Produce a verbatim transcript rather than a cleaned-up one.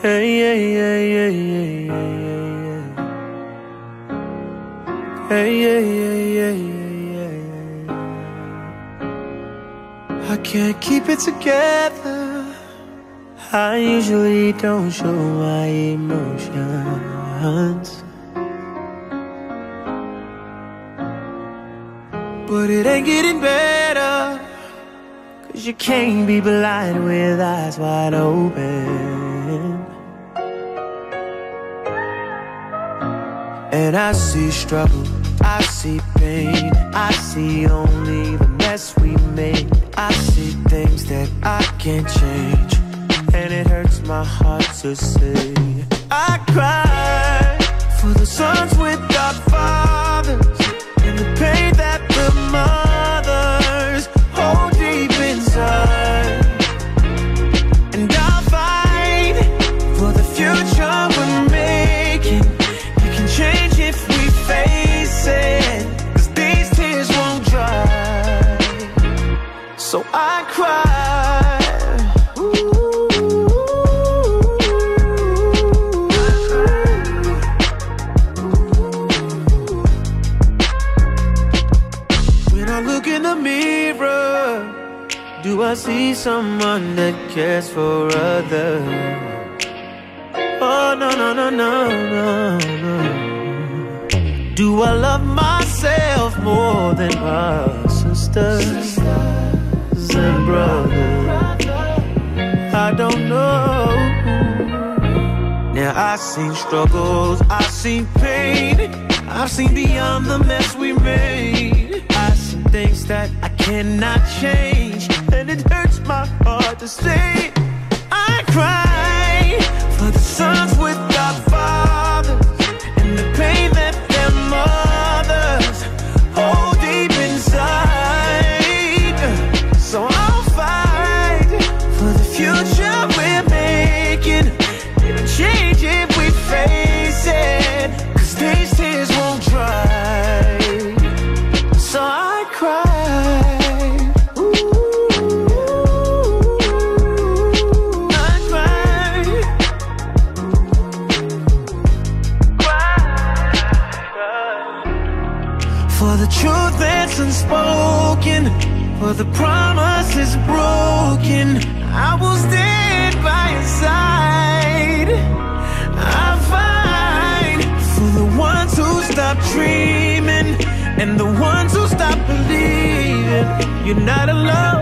Hey, yeah, yeah, yeah, yeah, yeah, yeah. Hey, yeah, yeah, yeah, yeah, yeah. I can't keep it together. I usually don't show my emotions, but it ain't getting better, 'cause you can't be blind with eyes wide open. And I see struggle, I see pain, I see only the mess we made. I see things that I can't change, and it hurts my heart to say. I cry for the sons without fathers, and the pain that the mothers hold deep inside. And I'll fight for the future we're making. You can change if we face it, 'cause these tears won't dry. So I cry. Do I see someone that cares for others? Oh, no, no, no, no, no, no. Do I love myself more than my sisters and brothers? I don't know. Now I've seen struggles, I've seen pain, I've seen beyond the mess we made. I've seen things that I cannot change, and it hurts my heart to say. I cry for the sons without fathers, and the pain that their mothers hold deep inside. So I'll fight for the future we're making. It'll change if we face it, 'cause these tears won't dry. So I cry. For the truth that's unspoken, for the promise is broken, I will stand by your side. I fight for the ones who stop dreaming, and the ones who stop believing. You're not alone.